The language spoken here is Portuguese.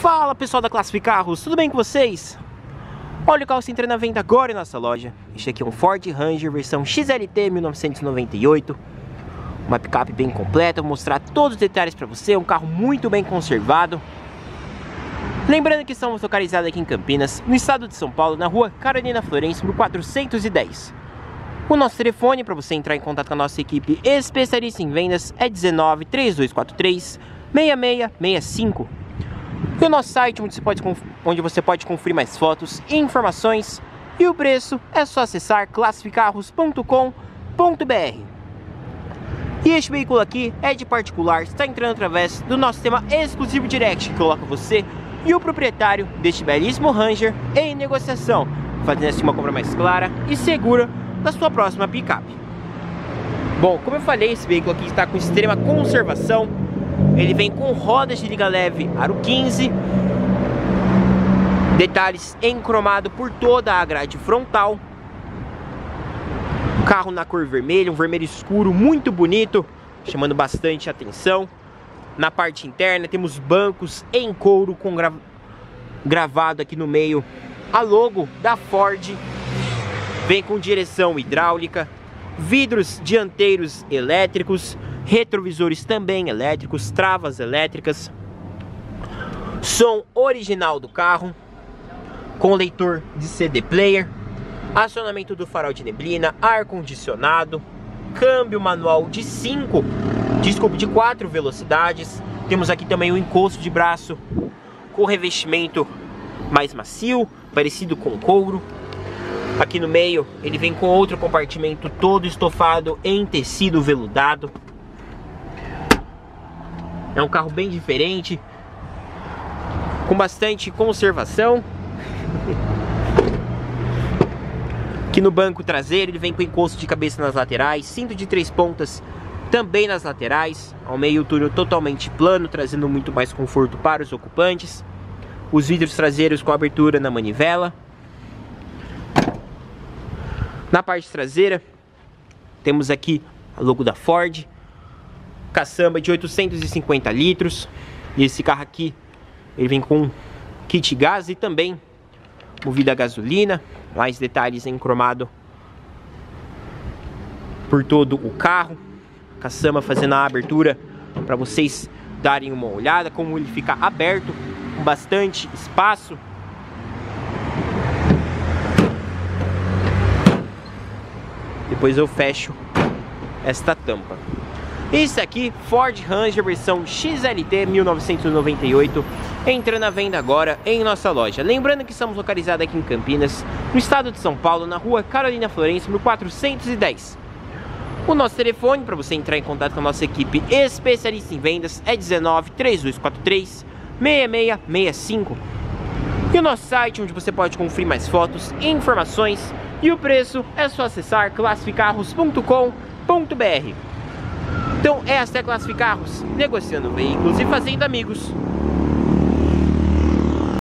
Fala pessoal da Classificarros, tudo bem com vocês? Olha o carro se entrando à venda agora em nossa loja. Este aqui é um Ford Ranger versão XLT 1998. Uma picape bem completa, vou mostrar todos os detalhes para você. Um carro muito bem conservado. Lembrando que estamos localizados aqui em Campinas, no estado de São Paulo, na rua Carolina Florence, 1410. O nosso telefone para você entrar em contato com a nossa equipe especialista em vendas é 19 3243 6665. E o nosso site onde você pode conferir mais fotos e informações. E o preço é só acessar classificarros.com.br. E este veículo aqui é de particular, está entrando através do nosso sistema exclusivo Direct, que coloca você e o proprietário deste belíssimo Ranger em negociação, fazendo assim uma compra mais clara e segura da sua próxima picape. Bom, como eu falei, esse veículo aqui está com extrema conservação. Ele vem com rodas de liga leve aro 15, detalhes em cromado por toda a grade frontal. Carro na cor vermelha, um vermelho escuro muito bonito, chamando bastante atenção. Na parte interna temos bancos em couro com gravado aqui no meio a logo da Ford. Vem com direção hidráulica, vidros dianteiros elétricos, retrovisores também elétricos, travas elétricas, som original do carro, com leitor de CD player, acionamento do farol de neblina, ar-condicionado, câmbio manual de 4 velocidades. Temos aqui também o encosto de braço com revestimento mais macio, parecido com couro. Aqui no meio ele vem com outro compartimento todo estofado em tecido veludado. É um carro bem diferente, com bastante conservação. Aqui no banco traseiro ele vem com encosto de cabeça nas laterais, cinto de 3 pontas também nas laterais, ao meio túnel totalmente plano, trazendo muito mais conforto para os ocupantes. Os vidros traseiros com abertura na manivela. Na parte traseira temos aqui a logo da Ford, caçamba de 850 litros. E esse carro aqui ele vem com kit gás e também movido a gasolina. Mais detalhes em cromado por todo o carro. Caçamba fazendo a abertura para vocês darem uma olhada como ele fica aberto, com bastante espaço. Depois eu fecho esta tampa. Esse aqui, Ford Ranger versão XLT 1998, entrando à venda agora em nossa loja. Lembrando que estamos localizados aqui em Campinas, no estado de São Paulo, na rua Carolina Florence, 1410. O nosso telefone para você entrar em contato com a nossa equipe especialista em vendas é 19 3243 6665. E o nosso site onde você pode conferir mais fotos e informações. E o preço é só acessar classificarros.com.br. Então esta é a Classificarros, negociando veículos e fazendo amigos.